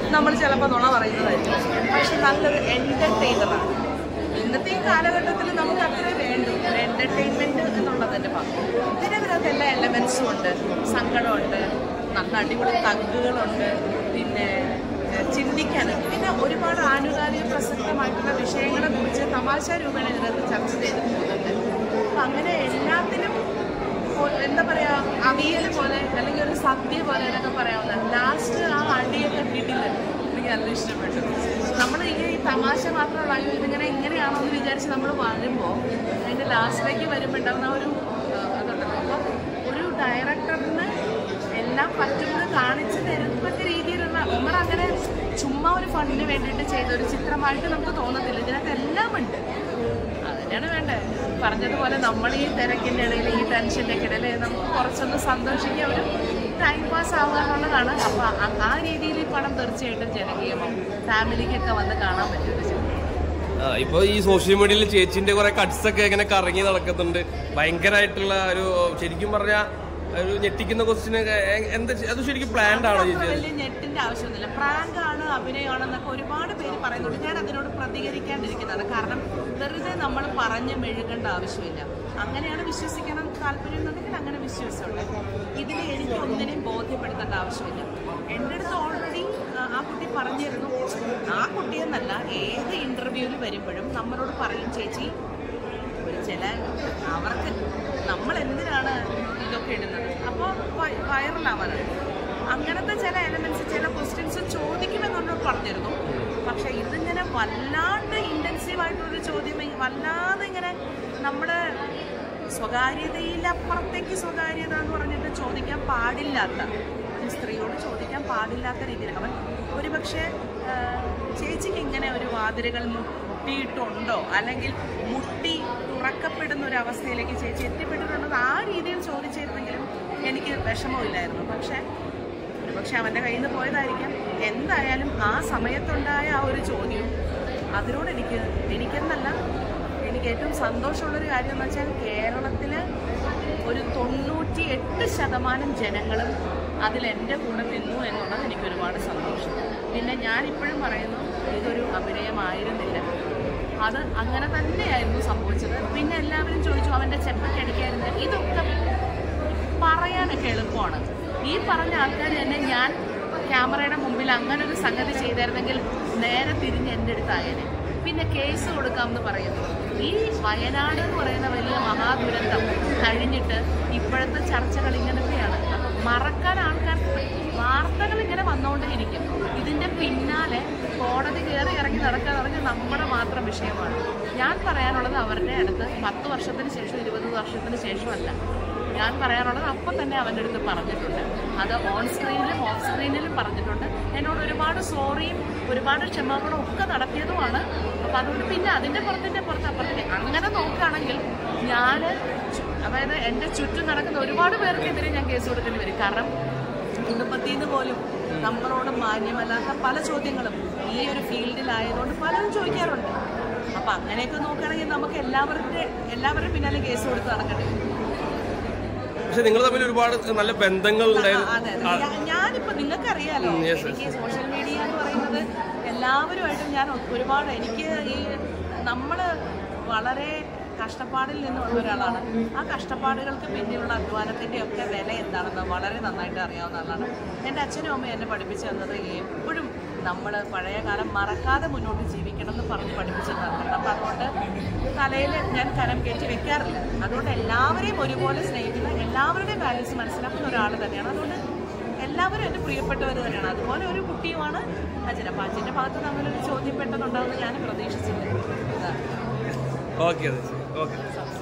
നമ്മൾ ചിലപ്പോൾ നുണ പറയുന്നതായിരിക്കും. പക്ഷെ നല്ലൊരു എൻ്റർടൈനറാണ്. ഇന്നത്തെ ഈ കാലഘട്ടത്തിൽ നമുക്ക് അത്രേ വേണ്ടു, ഒരു എൻ്റർടൈൻമെൻറ്റ് എന്നുള്ളത് തന്നെ പറഞ്ഞു. ഇതിനകത്ത് എല്ലാ എലമെൻസും ഉണ്ട്. സങ്കടമുണ്ട്, നല്ല അടിപൊളി തഗ്ഗുകളുണ്ട്, പിന്നെ ചിന്തിക്കാനുണ്ട്, പിന്നെ ഒരുപാട് ആനുകാലിക പ്രസക്തമായിട്ടുള്ള വിഷയങ്ങളെ കുറിച്ച് തമാശ രൂപേണ ഇതിനകത്ത് ചർച്ച ചെയ്ത് പോകുന്നുണ്ട്. അപ്പം അങ്ങനെ എല്ലാത്തിനും എന്താ പറയുക, അവിയൽ പോലെ അല്ലെങ്കിൽ ഒരു സദ്യ പോലെ എന്നൊക്കെ പറയാവുന്ന ലാസ്റ്റ് ആ അടിയൊക്കെ കിട്ടില്ല. എനിക്ക് നല്ല ഇഷ്ടപ്പെട്ടു. നമ്മൾ ഈ തമാശ മാത്രമുള്ള ഇങ്ങനെയാണോ എന്ന് വിചാരിച്ച് നമ്മൾ വരുമ്പോൾ അതിൻ്റെ ലാസ്റ്റിലേക്ക് വരുമ്പോൾ ഉണ്ടാകുന്ന ഒരു അതുണ്ടല്ലോ. അപ്പോൾ ഒരു ഡയറക്ടറിന് എല്ലാം പറ്റുമെന്ന് കാണിച്ചു തരുന്ന രീതിയിലുള്ള നമ്മളങ്ങനെ ചുമ്മാ ഒരു ഫണ്ടിന് വേണ്ടിയിട്ട് ചെയ്ത ഒരു ചിത്രമായിട്ട് നമുക്ക് തോന്നത്തില്ല. ഇതിനകത്ത് എല്ലാം ഉണ്ട്. അതന്നെയാണ് വേണ്ടത്. പറഞ്ഞതുപോലെ നമ്മൾ ഈ തിരക്കിൻ്റെ ഇടയിൽ, ഈ ടെൻഷൻ്റെ ഇടയിൽ നമുക്ക് കുറച്ചൊന്ന് സന്തോഷിക്കുക, ഒരു ടൈം പാസ് ആവുക എന്നുള്ളതാണ്. അപ്പോൾ ആ രീതിയിൽ ഈ പടം തീർച്ചയായിട്ടും ജനകീയമാവും. ഫാമിലിക്കൊക്കെ വന്ന് കാണാൻ പറ്റും. ഇപ്പൊ ഈ സോഷ്യൽ മീഡിയയിൽ ചേച്ചിന്റെ കുറെ കട്ട്സ് ഒക്കെ ഇങ്ങനെ കറങ്ങി നടക്കുന്നുണ്ട്. ഭയങ്കരമായിട്ടുള്ള ഒരു, ശരിക്കും പറഞ്ഞാൽ ഒരു ഞെട്ടിക്കുന്ന ക്വസ്റ്റ്യൻ. എന്താ അത് ശരിക്കും പ്ലാൻഡ് ആണോ ചേച്ചി? വലിയ ഞെട്ടിന്റെ ആവശ്യമൊന്നുമില്ല. പ്രാങ്കാണ്, അഭിനയമാണെന്നൊക്കെ ഒരുപാട് പേര് പറയുന്നുണ്ട്. ഞാൻ അതിനോട് പ്രതികരിക്കാണ്ടിരിക്കുന്നതാണ്. കാരണം വെറുതെ നമ്മൾ പറഞ്ഞ് മെഴുകേണ്ട ആവശ്യമില്ല. അങ്ങനെയാണ് വിശ്വസിക്കണം താല്പര്യം എന്നുണ്ടെങ്കിൽ അങ്ങനെ വിശ്വസിച്ചുണ്ട്. ഇതിൽ എനിക്ക് ഒന്നിനെയും ബോധ്യപ്പെടുത്തേണ്ട ആവശ്യമില്ല. എൻ്റെ അടുത്ത് ഓൾറെഡി ആ കുട്ടി പറഞ്ഞിരുന്നു. ആ കുട്ടിയെന്നല്ല, ഏത് ഇൻ്റർവ്യൂവിൽ വരുമ്പോഴും നമ്മളോട് പറയും, ചേച്ചി ഒരു ചില അവർക്ക് നമ്മൾ എന്തിനാണ് ഇതൊക്കെ ഇടുന്നത്, അപ്പോൾ വൈറലാവാനാണ്. അങ്ങനത്തെ ചില എലമെൻറ്റ്സ്, ചില ക്വസ്റ്റ്യൻസ് ചോദിക്കുമെന്നോട് പറഞ്ഞിരുന്നു. പക്ഷേ ഇതിങ്ങനെ വല്ലാണ്ട് ഇൻറ്റൻസീവായിട്ടൊരു ചോദ്യം, വല്ലാതെ ഇങ്ങനെ നമ്മുടെ സ്വകാര്യതയിലപ്പുറത്തേക്ക് സ്വകാര്യത എന്ന് പറഞ്ഞിട്ട് ചോദിക്കാൻ പാടില്ലാത്ത, ഒരു സ്ത്രീയോട് ചോദിക്കാൻ പാടില്ലാത്ത രീതിയിൽ. അവൻ ഒരുപക്ഷെ ചേച്ചിക്ക് ഇങ്ങനെ ഒരു വാതിലുകൾ മുട്ടിയിട്ടുണ്ടോ, അല്ലെങ്കിൽ മുട്ടി തുറക്കപ്പെടുന്ന ഒരു അവസ്ഥയിലേക്ക് ചേച്ചി എത്തിപ്പെട്ടിട്ടുണ്ടെന്ന് ആ രീതിയിൽ ചോദിച്ചിരുന്നെങ്കിലും എനിക്ക് വിഷമമില്ലായിരുന്നു. പക്ഷെ അവൻ്റെ കയ്യിൽ നിന്ന് പോയതായിരിക്കാം. എന്തായാലും ആ സമയത്തുണ്ടായ ആ ഒരു ചോദ്യം, അതിനോട് എനിക്കെന്നല്ല, എനിക്ക് ഏറ്റവും സന്തോഷമുള്ളൊരു കാര്യം എന്ന് വെച്ചാൽ കേരളത്തിൽ ഒരു 98% ജനങ്ങളും അതിലെൻ്റെ കൂടെ നിന്നു എന്നുള്ളത് എനിക്ക് ഒരുപാട് സന്തോഷം. പിന്നെ ഞാനിപ്പോഴും പറയുന്നു, ഇതൊരു അഭിനയമായിരുന്നില്ല, അത് അങ്ങനെ തന്നെയായിരുന്നു സംഭവിച്ചത്. പിന്നെ എല്ലാവരും ചോദിച്ചു അവൻ്റെ ചെപ്പക്കടിക്കായിരുന്നു. ഇതൊക്കെ പറയാനൊക്കെ എളുപ്പമാണ്. ഈ പറഞ്ഞ ആൾക്കാർ തന്നെ ഞാൻ ക്യാമറയുടെ മുമ്പിൽ അങ്ങനെ ഒരു സംഗതി ചെയ്തായിരുന്നെങ്കിൽ നേരെ തിരിഞ്ഞ് എൻ്റെ അടുത്തായേനെ. പിന്നെ കേസ് കൊടുക്കാമെന്ന് പറയുന്നു. ഈ വയനാട് എന്ന് പറയുന്ന വലിയ മഹാദുരന്തം കഴിഞ്ഞിട്ട് ഇപ്പോഴത്തെ ചർച്ചകൾ ഇങ്ങനത്തെയാണ്. അപ്പം മറക്കാൻ ആൾക്കാർക്ക് വാർത്തകൾ ഇങ്ങനെ വന്നുകൊണ്ടേയിരിക്കും. ഇതിൻ്റെ പിന്നാലെ കോടതി കയറി ഇറങ്ങി നടക്കുക നമ്മുടെ മാത്രം വിഷയമാണ്. ഞാൻ പറയാനുള്ളത് അവരുടെ അടുത്ത് 10 വർഷത്തിന് ശേഷം 20 വർഷത്തിന് ശേഷമല്ല. ഞാൻ പറയാനുള്ളത് അപ്പം തന്നെ അവൻ്റെ അടുത്ത് പറഞ്ഞിട്ടുണ്ട്. അത് ഓൺ സ്ക്രീനിലും ഓഫ് സ്ക്രീനിലും പറഞ്ഞിട്ടുണ്ട്. എന്നോട് ഒരുപാട് സോറിയും ഒരുപാട് ക്ഷമാപണവും ഒക്കെ നടത്തിയതുമാണ്. അപ്പം അതുകൊണ്ട് പിന്നെ അതിൻ്റെ പുറത്തേക്ക് അങ്ങനെ നോക്കുകയാണെങ്കിൽ ഞാൻ, അതായത് എൻ്റെ ചുറ്റും നടക്കുന്ന ഒരുപാട് പേർക്കെതിരെ ഞാൻ കേസ് കൊടുക്കേണ്ടി വരും. കാരണം കുടുംബത്തിൽ പോലും നമ്മളോട് മാന്യമല്ലാത്ത പല ചോദ്യങ്ങളും ഈ ഒരു ഫീൽഡിലായതുകൊണ്ട് പലരും ചോദിക്കാറുണ്ട്. അപ്പം അങ്ങനെയൊക്കെ നോക്കുകയാണെങ്കിൽ നമുക്ക് എല്ലാവരും പിന്നാലെ കേസ് കൊടുത്ത് നടക്കേണ്ടി വരും. പക്ഷെ നിങ്ങൾ തമ്മിൽ ഒരുപാട് നല്ല ബന്ധങ്ങൾ ഞാനിപ്പോൾ നിങ്ങൾക്കറിയാലോ, എനിക്ക് സോഷ്യൽ മീഡിയ എന്ന് പറയുന്നത് എല്ലാവരുമായിട്ടും ഞാൻ ഒരുപാട്, എനിക്ക് ഈ നമ്മൾ വളരെ കഷ്ടപ്പാടിൽ നിന്നുള്ള ഒരാളാണ്. ആ കഷ്ടപ്പാടുകൾക്ക് പിന്നിലുള്ള അധ്വാനത്തിൻ്റെ ഒക്കെ വില എന്താണെന്ന് വളരെ നന്നായിട്ട് അറിയാവുന്ന ആളാണ്. എൻ്റെ അച്ഛനും അമ്മയും എന്നെ പഠിപ്പിച്ചു തന്നത് എപ്പോഴും നമ്മൾ പഴയ കാലം മറക്കാതെ മുന്നോട്ട് ജീവിക്കണം എന്ന് പറഞ്ഞ് പഠിപ്പിച്ചു തന്നിട്ടുണ്ട്. അപ്പം അതുകൊണ്ട് തലയിൽ ഞാൻ കരം കയറ്റി വെക്കാറില്ല. അതുകൊണ്ട് എല്ലാവരെയും ഒരുപോലെ സ്നേഹിക്കുന്ന, എല്ലാവരുടെയും വാല്യൂസ് മനസ്സിലാക്കുന്ന ഒരാൾ തന്നെയാണ്. അതുകൊണ്ട് എല്ലാവരും എൻ്റെ പ്രിയപ്പെട്ടവർ തന്നെയാണ്. അതുപോലെ ഒരു കുട്ടിയുമാണ് അച്ഛൻ. അപ്പം അച്ഛൻ്റെ ഭാഗത്ത് തമ്മിലൊരു ചോദ്യം പെട്ടെന്നുണ്ടാവുമെന്ന് ഞാൻ പ്രതീക്ഷിച്ചില്ല. ഓക്കെ.